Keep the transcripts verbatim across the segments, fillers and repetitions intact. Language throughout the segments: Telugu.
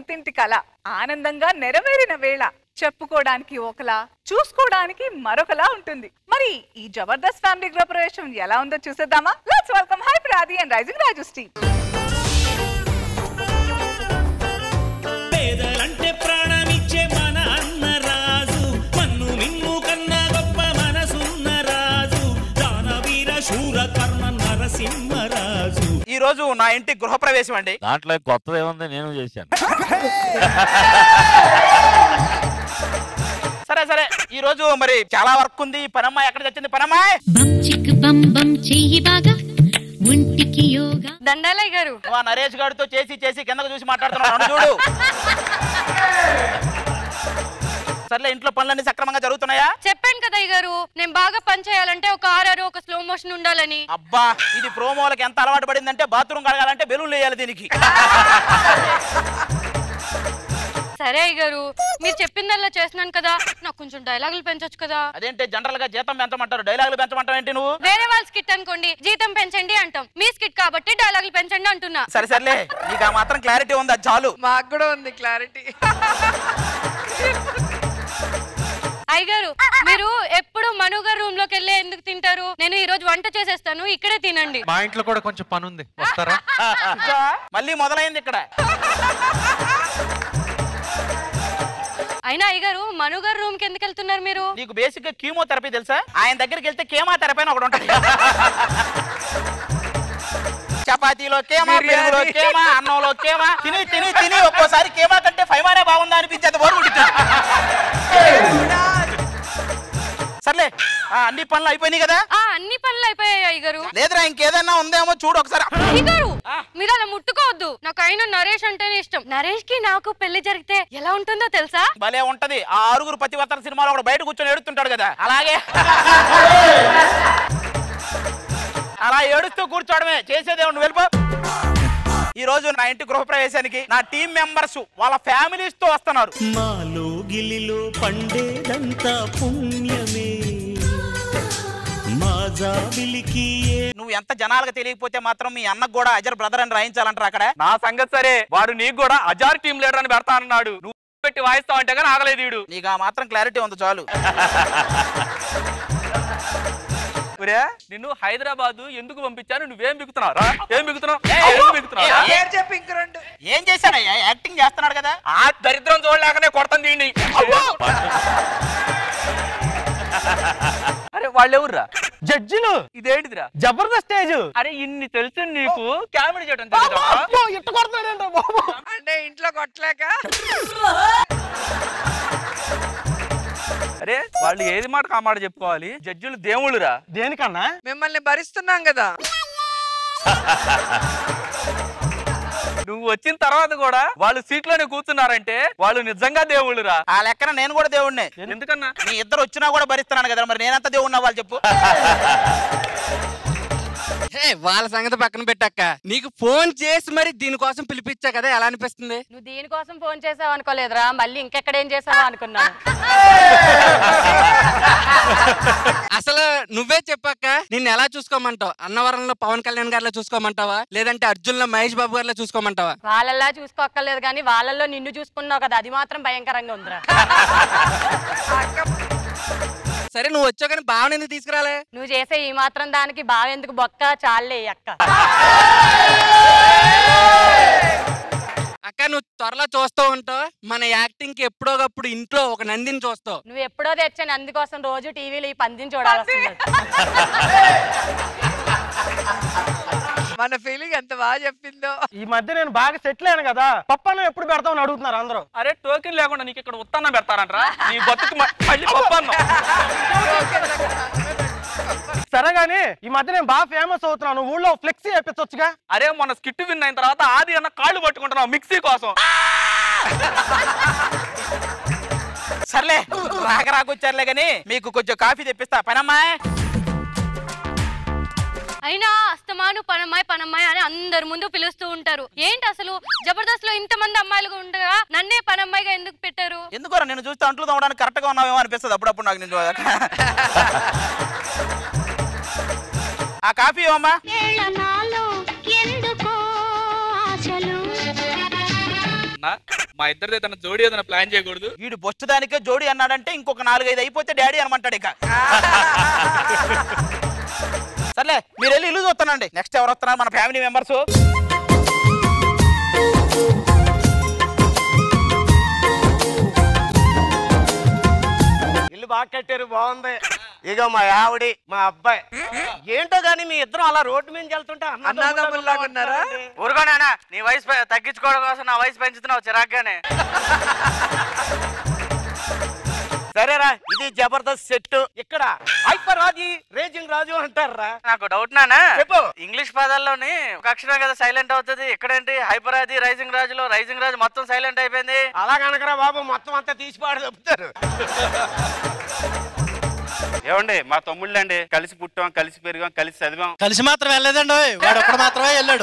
సొంతింటి కళ ఆనందంగా నెరవేరిన వేళ చెప్పుకోవడానికి ఒకలా చూసుకోవడానికి మరొకలా ఉంటుంది. మరి ఈ జబర్దస్త్ ఫ్యామిలీ గృహ ప్రవేశం ఎలా ఉందో చూసేద్దామా? Let's welcome hyper Aadi and rising Raju team. పేదలంటే ప్రాణమిచ్చే మన అన్న రాజు, మన్ను మిన్ను కన్నా గొప్ప మనసున్న రాజు, దానవీర శూర కర్ణ నరసింహరాజు. ఈ రోజు నా ఇంటి గృహ ప్రవేశం అండి. దాంట్లో కొత్తది ఏముంది, నేను చేశాను. సరే సరే ఈ రోజు మరి చాలా వర్క్ ఉంది. పనమ్మాయి ఎక్కడ తెచ్చింది? పనమ్మాయి దండాలయ్య గారు, నరేష్ గారితో చేసి చేసి కిందకు చూసి మాట్లాడుతున్నాను చూడు. సర్లే, ఇంట్లో పనులన్నీ సక్రమంగా జరుగుతున్నాయా? చెప్పాను కదా అయ్య గారు, నేను బాగా పని చేయాలంటే ఒక ఆర్ఆర్ ఒక స్లో మోషన్ ఉండాలని. అబ్బా, ఇది ప్రోమోలకి ఎంత అలవాటు పడిందంటే బాత్రూమ్ కడగాలంటే బెలూన్లు వేయాలి దీనికి. సరే అయ్య గారు, మీరు చెప్పిందల్లా చేస్తున్నాను కదా, నాకు కొంచెం డైలాగులు పెంచొచ్చు కదా. అదేంటే జనరల్ గా జీతం పెంచమంటారు, డైలాగులు పెంచమంటావు ఏంటి నువ్వు? వేరే వాళ్ళ స్కిట్ అనుకోండి జీతం పెంచండి అంటాం, మీ స్కిట్ కాబట్టి డైలాగులు పెంచండి అంటున్నా. సరే సర్లే, నీకు ఆ మాత్రం క్లారిటీ ఉంది, అది చాలు. మాకు కూడా ఉంది క్లారిటీ. అయ్యగారు, మీరు ఎప్పుడు మను గారు రూమ్ లోకి వెళ్ళి ఎందుకు తింటారు? నేను ఈ రోజు వంట చేసేస్తాను, ఇక్కడే తినండి. మా ఇంట్లో కూడా కొంచెం పని ఉంది, వస్తారా? మళ్ళీ మొదలైంది ఇక్కడ. అయినా అయ్యగారు, మను గారు రూమ్ కి ఎందుకు వెళ్తున్నారు మీరు? నీకు బేసిక్ గా కీమోథెరపీ తెలుసా? ఆయన దగ్గరికి వెళ్తే కేమోథెరపీ అని ఒకటి ఉంటుంది. చపాతీలో కేమా, పెరుగులో కేమా, అన్నంలో కేమా, తిని తిని తిని ఒక్కోసారి కేమా కంటే ఫైమానే బాగుందా అనిపించేది. సర్లే, అన్ని పనులు అయిపోయినాయి కదా? అన్ని పనులు అయిపోయాయి అయ్యగారు. లేదురా, ఇంకేదన్నా ఉందేమో చూడు ఒకసారి. అయ్యగారు, మీరు అలా ముట్టుకోవద్దు. నాకు అయినా నరేష్ అంటేనే ఇష్టం. నరేష్ కి నాకు పెళ్లి జరిగితే ఎలా ఉంటుందో తెలుసా? భలే ఉంటది. ఆ ఆరుగురు పతివర్తన సినిమాలో కూడా బయట కూర్చొని ఏడుస్తుంటాడు కదా, అలాగే అలా ఏడుస్తూ కూర్చోవడమే చేసేదేమో. వెళ్ళిపో. ఈ రోజు నా ఇంటి గృహ ప్రవేశానికి నా టీం మెంబర్స్ వాళ్ళ ఫ్యామిలీస్ తో వస్తున్నారు. మాలో గిలిలో పండేదంతా పుణ్యమే, మా జాబిలికి. నువ్వు ఎంత జనాలకు తెలియకపోతే మాత్రం మీ అన్నకు కూడా అజర్ బ్రదర్ అని రాయించాలంటారు అక్కడ. నా సంగతి సరే, వాడు నీకు కూడా అజార్ టీం లీడర్ అని పెడతా అన్నాడు. నువ్వు పెట్టి వాయిస్తావు అంటే కానీ ఆగలేదు వీడు. నీకు ఆ మాత్రం క్లారిటీ ఉంది చాలు. నిన్ను హైదరాబాద్ ఎందుకు పంపించాను? నువ్వేం బిగుతున్నావు? ఏం బిగుతున్నావు? ఏం చేశానయ్యా? యాక్టింగ్ చేస్తున్నాడు కదా. ఆ దరిద్రం చూడలేకనే కొడతాను దీన్ని. అరే వాళ్ళు ఎవరురా? జడ్జిలు. ఇదేంటిదిరా? జబర్దస్త్ స్టేజ్. అరే ఇన్ని తెలుసు నీకు, కామెడీ చేయడం ఇట్ట కొడతాడంట బాబు. అంటే ఇంట్లో కొట్టలేక. అరే వాళ్ళు ఏది మాట కా మాట చెప్పుకోవాలి. జడ్జిలు దేవుళ్ళురా. దేనికన్నా? మిమ్మల్ని భరిస్తున్నాం కదా. నువ్వు వచ్చిన తర్వాత కూడా వాళ్ళు సీట్లోనే కూర్చున్నారంటే వాళ్ళు నిజంగా దేవుళ్ళురా. ఆ లెక్కన నేను కూడా దేవుడినే. ఎందుకన్నా? నీ ఇద్దరు వచ్చినా కూడా భరిస్తున్నాను కదా, మరి నేనంత దేవుడినా వాళ్ళు చెప్పు. వాళ్ళ సంగతి పక్కన పెట్టాక నీకు ఫోన్ చేసి మరి దీనికోసం పిలిపించా కదా, ఎలా అనిపిస్తుంది? నువ్వు దీనికోసం ఫోన్ చేసావు అనుకోలేదురా, మళ్ళీ ఇంకెక్కడ ఏం చేసావు అనుకున్నాను. అసలు నువ్వే చెప్పాక నిన్ను ఎలా చూసుకోమంటావు? అన్నవరంలో పవన్ కళ్యాణ్ గారిలో చూసుకోమంటావా, లేదంటే అర్జున్ లో మహేష్ బాబు గారిలో చూసుకోమంటావా? వాళ్ళలా చూసుకోక్కర్లేదు కానీ వాళ్ళల్లో నిన్ను చూసుకున్నావు కదా, అది మాత్రం భయంకరంగా ఉందిరా. సరే నువ్వు వచ్చావు కానీ బావని ఎందుకు తీసుకురాలే? నువ్వు చేసే ఈ మాత్రం దానికి బావెందుకు బొక్క, చాలే అక్క. అక్క నువ్వు త్వరలో చూస్తూ ఉంటావు మన యాక్టింగ్ కి. ఎప్పుడోకప్పుడు ఇంట్లో ఒక నందిని చూస్తావు. నువ్వు ఎప్పుడో తెచ్చా నంది కోసం రోజు టీవీలో ఈ పందిని చూడాల్సి. మన ఫీలింగ్ ఎంత బాగా చెప్పిందో. ఈ మధ్య నేను బాగా సెటిల్ అయ్యాను కదా, పప్పన్నం ఎప్పుడు పెడతామని అడుగుతున్నారు అందరూ. అరే టోకెన్ లేకుండా నీకు ఇక్కడ ఉత్తన్నం పెడతారంటరా? నీ బతుకు మళ్ళీ పప్పన్నం. సరే గానీ ఈ మధ్య నేను బాగా ఫేమస్ అవుతున్నాను, ఊళ్ళో ఫ్లెక్సీ వేయించొచ్చుగా. అరే మొన్న స్కిట్ విన్ అయిన తర్వాత ఆది అన్న కాళ్ళు పట్టుకుంటున్నావు మిక్సీ కోసం. సర్లే, రాక రాకొచ్చారులే గానీ మీకు కొంచెం కాఫీ తెప్పిస్తా. పనమ్మా. అయినా అస్తమాను పనమ్మాయి పనమ్మాయి అని అందరు ముందు పిలుస్తూ ఉంటారు. ఏంటి అసలు జబర్దస్త్ లో ఇంత మంది అమ్మాయిలు ఉండగా నన్నే పనమ్మాయిగా ఎందుకు పెట్టారు? ఎందుకో నేను చూస్తే అంట్లు తోమడానికి కరెక్ట్ గా ఉన్నావేమో అనిపిస్తుంది అప్పుడప్పుడు నాకు. నేను ఆ కాఫీ ఇవ్వమ్మా. మా ఇద్దరిదే తన జోడి ఏదైనా ప్లాన్ చేయకూడదు. వీడు బొచ్చు దానికే జోడి అన్నాడంటే ఇంకొక నాలుగైదు అయిపోతే డాడీ అనమంటాడు ఇక. సర్లే మీరు వెళ్ళి ఇల్లు చూస్తానండి. నెక్స్ట్ ఎవరు వస్తున్నారు మన ఫ్యామిలీ మెంబర్స్? ఇల్లు బాగా కట్టారు, బాగుంది. ఇక మా ఆవిడి మా అబ్బాయి ఏంటో గానీ మీ ఇద్దరు అలా రోడ్డు మీద వెళ్తుంటే అన్నదమ్ముల్లాగా ఉన్నారా? ఊరుకోనా, నీ వయసు తగ్గించుకోవడం కోసం నా వయసు పెంచుతున్నావు చిరాగ్గానే. సరేరా, ఇది జబర్దస్త్ సెట్. ఇక్కడ హైపర్ రాజు, రేజింగ్ రాజు అంటారా? నాకు డౌట్ నానా, చెప్పు. ఇంగ్లీష్ పదాల్లోని ఒక అక్షరం కదా సైలెంట్ అవుతుంది, ఇక్కడేంటి హైపర్ రాజు రైజింగ్ రాజులో రైజింగ్ రాజు మొత్తం సైలెంట్ అయిపోయింది. అలా కనకరా బాబు, మొత్తం అంతా తీసి పాడు చెప్తారు. ఏమండి మా తమ్ముళ్ళు అండి, కలిసి పుట్టాం, కలిసి పెరిగాం, కలిసి చదివాం. కలిసి మాత్రం వెళ్ళలేదండి, వాడు ఒక్కడ మాత్రమే వెళ్ళాడు.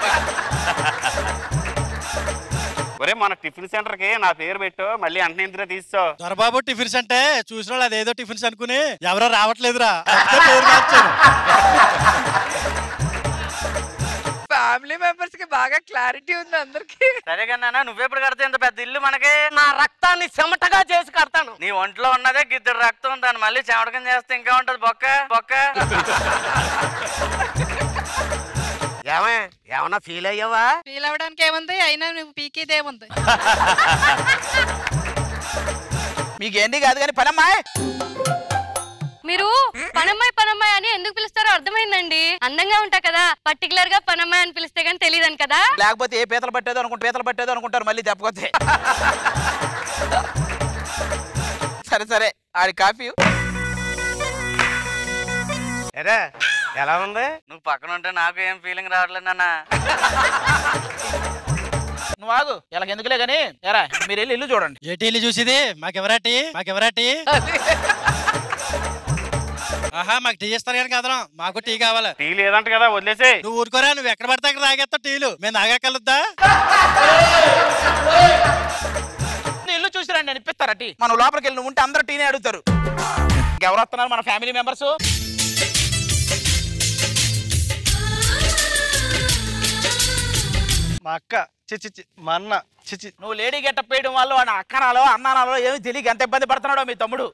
ఒరే మన టిఫిన్ సెంటర్ కి నా పేరు పెట్టు, మళ్ళీ అంట ఇంద్రే తీసుకో. దొరబాబు టిఫిన్స్ అంటే చూసిన వాళ్ళు అదేదో టిఫిన్స్ అనుకుని ఎవరో రావట్లేదురా, పేరు మార్చాను. ఫ్యామిలీ మెంబర్స్ కి బాగా క్లారిటీ ఉంది అందరికి. సరే కన్నా, నువ్వెప్పుడు కడతావు ఇంత పెద్ద ఇల్లు మనకి? నా రక్తాన్ని చెమటగా చేసి కడతాను. నీ ఒంట్లో ఉన్నదే గిద్దరు రక్తం, దాన్ని మళ్ళీ చెమటకం చేస్తే ఇంకా ఉంటది బొక్క బొక్క. ఏమే ఏమన్నా ఫీల్ అయ్యావా? ఫీల్ అవడానికి ఏముంది, అయినా నువ్వు పీకేదేముంది. మీకేంటి కాదు కానీ పనమ్మాయి. మీరు పనమ్మాయి పనమ్మాయి అని ఎందుకు పిలుస్తారో అర్థమైందండి. అందంగా ఉంటా కదా, పర్టికులర్ గా పనమ్మాయి అని పిలిస్తే గానీ తెలియదని కదా. లేకపోతే ఏ పీతలు పట్టేదో అనుకుంటారు, పీతలు పట్టేదో అనుకుంటారు మళ్ళీ దెబ్బకొస్తే. సరే సరే, ఆడి కాఫీ. ఎరా ఎలా ఉంది? నువ్వు పక్కన ఉంటే నాకు ఏం ఫీలింగ్ రావట్లేదు నాన్న. నువ్వు ఆగు, ఇలా ఎందుకులే గానీ ఎరా మీరు వెళ్ళి ఇల్లు చూడండి. ఏ టీలు చూసిది? మాకెవరాటి మాకెవరాటి ఆహా, మాకు టీ ఇస్తారు కానీ కదరా, మాకు టీ కావాలి. టీ లేదంట కదా, వదిలేసే. నువ్వు ఊరుకోరా, నువ్వు ఎక్కడ పడితే అక్కడ తాగేస్తావు టీలు, మేము తాగక్కలుద్దా? ఇల్లు చూసిరండి నేను ఇప్పిస్తారా టీ? మనం లోపలికి వెళ్ళి నువ్వు ఉంటే అందరూ టీనే అడుగుతారు. ఎవరు వస్తున్నారు మన ఫ్యామిలీ మెంబర్స్? మా అక్క చిచి, మా అన్న చిచి. నువ్వు లేడీ గెటప్ వేయడం వల్ల వాడు అక్కనాలో అన్నానాలో ఏమి తెలియక ఎంత ఇబ్బంది పడుతున్నాడో మీ తమ్ముడు.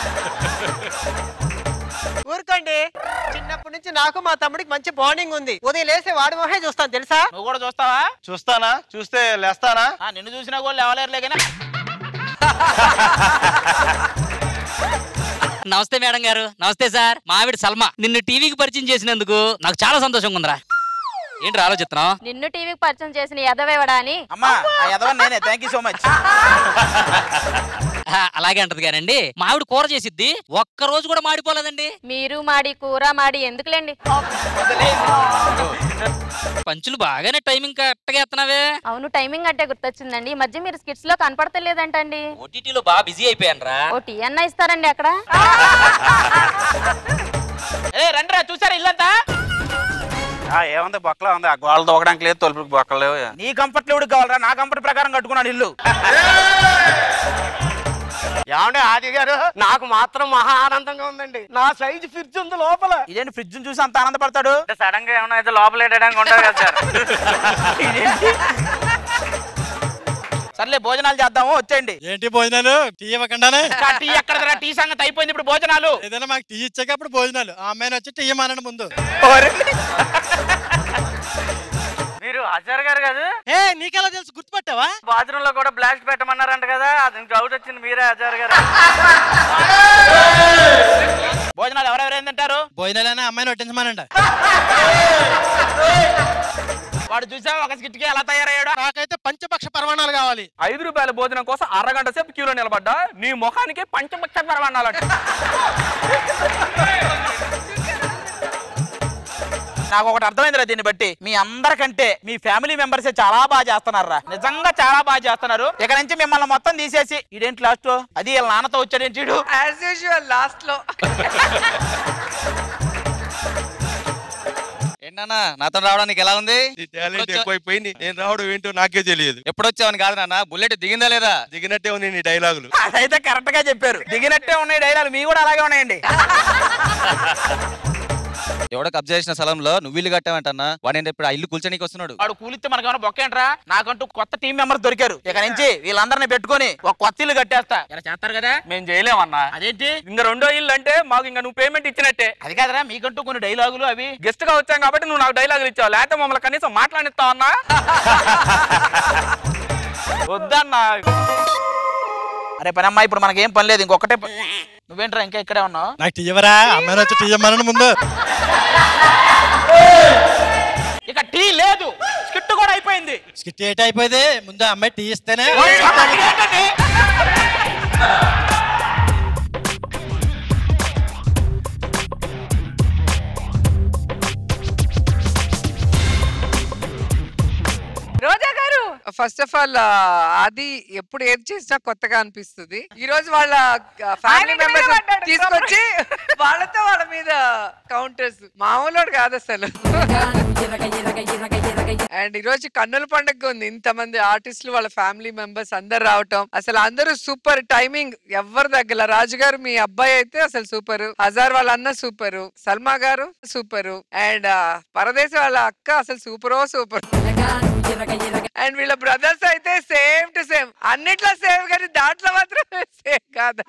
ఊరుకోండి, చిన్నప్పటి నుంచి నాకు మా తమ్ముడికి మంచి బాండింగ్ ఉంది. ఉదయం లేసి వాడి మొహే చూస్తాను తెలుసా? నువ్వు కూడా చూస్తావా? చూస్తానా? చూస్తే లేస్తానా? నిన్ను చూసినా కూడా లేవలేరులే కానీ. నమస్తే మేడం గారు. నమస్తే సార్. మావిడి సల్మా. నిన్ను టీవీకి పరిచయం చేసినందుకు నాకు చాలా సంతోషంగా ఉందిరా. ఏంటి ఆలోచిస్తున్నావు? నిన్ను టీవీకి పరిచయం చేసిన ఎదవేవడా అని. అమ్మా ఎదవ నేనే, థ్యాంక్ యూ సో మచ్. అలాగే అంటది కానండి, మావిడి కూర చేసిద్ది, ఒక్క రోజు కూడా మాడిపోలేదండి. మీరు మాడి కూర మాడి ఎందుకులేండి. పంచులు బాగానే టైమింగ్ కరెక్ట్ గా ఎత్తనావే. అవును, టైమింగ్ అంటే గుర్తొచ్చిందండి, ఈ మధ్య మీరు స్కిట్స్ లో కనపడతలేదంటండి. ఓటీటీలో బాగా బిజీ అయిపోయాను రా. ఓ టీ అన్న ఇస్తారండి అక్కడ. రండిరా, చూసారా ఇల్లంతా? ఏముంది, బొక్కలా ఉంది. ఆ గోడలు దూకడానికి లేదు, తలుపుకి బొక్కలు లేవు. నీ కంఫర్ట్ ఎవరికి కావాలరా? నా కంఫర్ట్ ప్రకారం కట్టుకున్నాను ఇల్లు. ఏమండి ఆది గారు, నాకు మాత్రం మహా ఆనందంగా ఉందండి. నా సైజు ఫ్రిడ్జ్ ఉంది లోపల. ఇదేంటి ఫ్రిడ్జ్ చూసి అంత ఆనందపడతాడు? సడన్ గా ఏమన్నా అయితే లోపల వేయడానికి ఉండదు కదా సార్. సర్లే భోజనాలు చేద్దాము, వచ్చేయండి. ఏంటి భోజనాలు? టీ ఇవ్వకుండానే? టీ ఎక్కడ? టీ సంగతి అయిపోయింది, ఇప్పుడు భోజనాలు. ఏదైనా మాకు టీ ఇచ్చాక అప్పుడు భోజనాలు. ఆ అమ్మాయిని వచ్చి టీ ఇవ్వమనండి ముందు. మీరు ఆచార్య గారు కాదు? ఏ నీకెలా తెలుసు, గుర్తుపట్టావా? బాత్రూమ్ లో కూడా బ్లాస్ట్ పెట్టమన్నారంట కదా, అది డౌట్ వచ్చింది. మీరే ఆచార్య గారు. భోజనాలు ఎవరెవరేం తింటారు? భోజనాలనే అమ్మాయిని వడ్డించమనండి. వాడు చూసా ఒక స్కిట్కి ఎలా తయారయ్యాడు? నాకైతే పంచపక్ష పరమాణాలు కావాలి. ఐదు రూపాయల భోజనం కోసం అరగంట సేపు క్యూలో నిలబడ్డా, నీ ముఖానికి పంచపక్ష పరమాణాలంట. నాకు ఒకటి అర్థమైందిరా దీన్ని బట్టి, మీ అందరికంటే మీ ఫ్యామిలీ మెంబర్సే చాలా బాగా చేస్తున్నారా, నిజంగా చాలా బాగా చేస్తున్నారు. ఇక నుంచి మిమ్మల్ని మొత్తం తీసేసి ఇదేంటి లాస్ట్ అది వీళ్ళ నాన్నతో వచ్చాడేంటి యాజ్ యూజువల్ లాస్ట్ లో. ఏంటన్నా నాతో రావడానికి ఎలా ఉంది? టాలెంట్ ఎక్కువైపోయింది, నేను రావడం ఏంటో నాకే తెలియదు. ఎప్పుడు వచ్చావని కాదు నాన్న, బుల్లెట్ దిగిందా లేదా? దిగినట్టే ఉంది నీ డైలాగులు. అదైతే కరెక్ట్ గా చెప్పారు, దిగినట్టే ఉన్నాయి డైలాగ్, మీ కూడా అలాగే ఉన్నాయండి. ఎవడో కబ్జా చేసిన స్థలంలో నువ్వు ఇల్లు కట్టావంటన్నా వాడు ఇప్పుడు ఆ ఇల్లు కూల్చడానికి వస్తున్నాడు. వాడు కూలిస్తే మనకేమైనా బొక్కేంట్రా? నాకంటూ కొత్త టీం మెంబర్స్ దొరికారు. ఇక నుంచి వీళ్ళందరినీ పెట్టుకొని ఒక కొత్త ఇల్లు కట్టేస్తా. ఇలా చేస్తారు కదా? మేము చేయలేమన్నా. అదేంటి? ఇంకా రెండో ఇల్లు అంటే మాకు ఇంకా నువ్వు పేమెంట్ ఇచ్చినట్టే. అది కాదురా, మీకంటూ కొన్ని డైలాగులు అవి. గెస్ట్ గా వచ్చాం కాబట్టి నువ్వు నాకు డైలాగులు ఇచ్చావు, లేకపోతే మమ్మల్ని కనీసం మాట్లాడిస్తావు అన్నా. వద్దన్నా. అరే పని అమ్మా, ఇప్పుడు మనకేం పని లేదు, ఇంకొకటే ప- నువ్వేంట్రా ఇంకా ఇక్కడే ఉన్నావు? నాకు టీయవరా అమ్మాయి వచ్చి టీయమ్మని ముందు. ఇక టీ లేదు, స్కిట్ కూడా అయిపోయింది. స్కిట్ ఏట్ అయిపోయింది, ముందు అమ్మాయి టీ ఇస్తేనే. రోజా గారు, ఫస్ట్ ఆఫ్ ఆల్ అది ఎప్పుడు ఏది చేసినా కొత్తగా అనిపిస్తుంది. ఈ రోజు వాళ్ళ ఫ్యామిలీ మెంబర్స్ తీసుకొచ్చి వాళ్ళతో వాళ్ళ మీద కౌంటర్స్ మామూలు కాదు అసలు. అండ్ ఈ రోజు కన్నుల పండుగ ఉంది, ఇంతమంది ఆర్టిస్టులు వాళ్ళ ఫ్యామిలీ మెంబర్స్ అందరు రావటం, అసలు అందరూ సూపర్. టైమింగ్ ఎవరు దగ్గర. రాజు గారు మీ అబ్బాయి అయితే అసలు సూపర్, హజార్ వాళ్ళ అన్న సూపర్, సల్మా గారు సూపర్, అండ్ పరదేశ్ వాళ్ళ అక్క అసలు సూపరో సూపర్. అండ్ వీళ్ళ బ్రదర్స్ అయితే సేమ్ టు సేమ్, అన్నిట్లో సేమ్ కానీ దాంట్లో మాత్రం సేమ్ కాదు.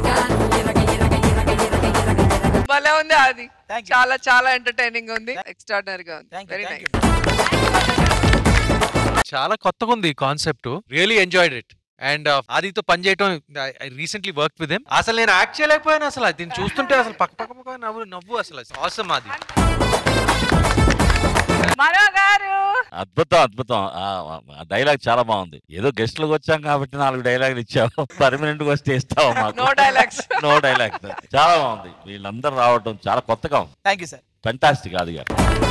భలే ఉంది అది, చాలా చాలా ఎంటర్టైనింగ్ ఉంది, ఎక్స్ట్రాడినరీ గా ఉంది, వెరీ నైస్. చాలా కొత్తగా ఉంది concept, really enjoyed it. And ఆదితో పని చేయటం, I recently work with him. అసలు నేను యాక్ట్ చేయలేకపోయాను, అసలు దీన్ని చూస్తుంటే అసలు పక్క పక్క పక్క నవ్వు నవ్వు అసలు ఆసమ్ అది. మనో గారు, అద్భుతం అద్భుతం. డైలాగ్ చాలా బాగుంది. ఏదో గెస్ట్ లకు వచ్చాం కాబట్టి నాలుగు డైలాగులు ఇచ్చావు, పర్మనెంట్ గా వస్తే ఇస్తావు మాకు. No dialogues. No dialogues. చాలా బాగుంది, వీళ్ళందరూ రావడం చాలా కొత్తగా ఉంది. Thank you sir. ఫెంటాస్టిక్ ఆది గారు.